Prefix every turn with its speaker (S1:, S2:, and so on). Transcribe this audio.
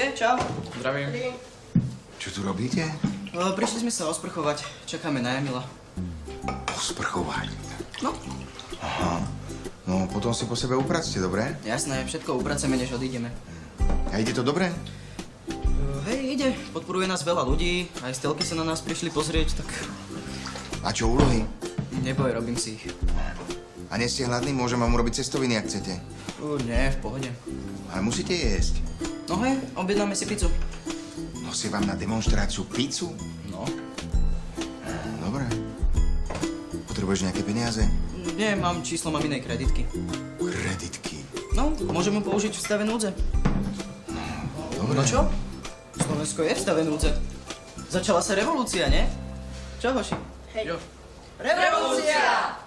S1: Ahojte, čau.
S2: Zdravím.
S3: Čo tu robíte?
S1: Prišli sme sa osprchovať. Čakáme na Emila.
S3: Osprchovať?
S1: No.
S3: Aha. No, potom si po sebe upracte, dobre?
S1: Jasné, všetko upraceme, než odídeme.
S3: A ide to dobre?
S1: Hej, ide. Podporuje nás veľa ľudí. Aj z telky sa na nás prišli pozrieť, tak...
S3: A čo úlohy?
S1: Neboj, robím si ich.
S3: A nie ste hladní? Môžem vám urobiť cestoviny, ak chcete.
S1: Nie, v pohode.
S3: Ale musíte jesť.
S1: No hej, objednáme si pizzu.
S3: Nosie vám na demonštráciu pizzu?
S1: No.
S3: Dobre. Potrebuješ nejaké peniaze?
S1: Nie, mám číslo maminej kreditky.
S3: Kreditky?
S1: No, môžem ju použiť v stave núdze.
S3: Dobre.
S1: No čo? Slovensko je v stave núdze. Začala sa revolúcia, nie? Čo, hoši?
S4: Hej.
S1: Jo.
S4: Revolúcia!